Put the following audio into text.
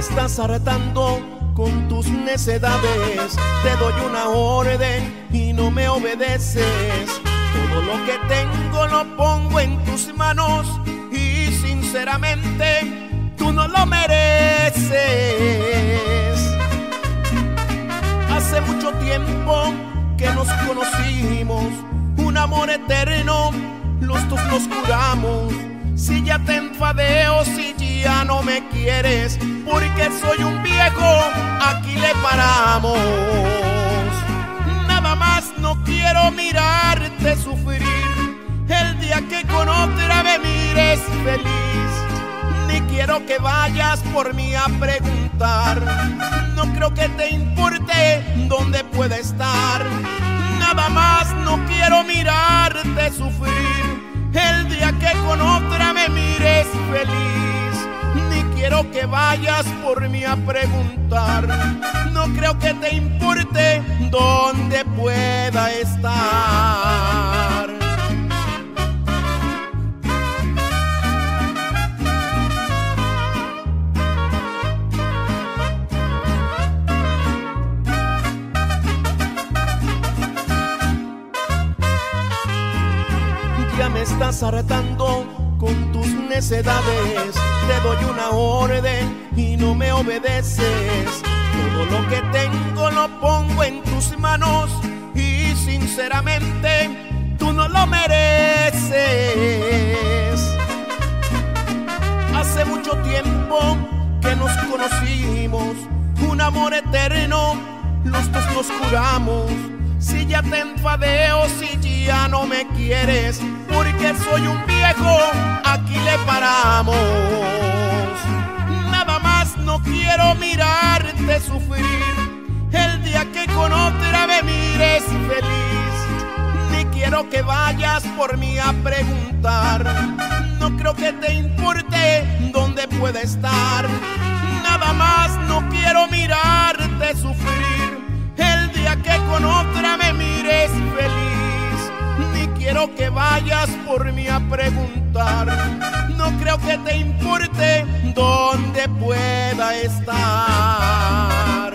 estás hartando con tus necedades. Te doy una orden y no me obedeces. Todo lo que tengo lo pongo en tus manos y sinceramente tú no lo mereces. Hace mucho tiempo que nos conocimos, un amor eterno, los dos nos juramos. Si ya te enfadé o si ya no me quieres, porque soy un viejo, aquí le paramos. Nada más no quiero mirarte sufrir el día que con otra me mires feliz. Ni quiero que vayas por mí a preguntar, no creo que te importe dónde puede estar. Nada más no quiero mirarte sufrir el día que con otra me mires feliz. Ni quiero que vayas por mí a preguntar, no creo que te importe dónde pueda estar. Ya me estás hartando con tus necedades. Te doy una orden y no me obedeces. Todo lo que tengo lo pongo en tus manos y sinceramente tú no lo mereces. Hace mucho tiempo que nos conocimos, un amor eterno, los dos nos juramos. Si ya te enfadé o si ya no me quieres, porque soy un viejo, aquí le paramos. Nada más no quiero mirarte sufrir el día que con otra me mires feliz. Ni quiero que vayas por mí a preguntar, no creo que te importe dónde puede estar. Nada más no quiero mirarte sufrir el día que con otra me mires feliz. Ni quiero que vayas por mí a preguntar, no creo que te importe dónde pueda estar.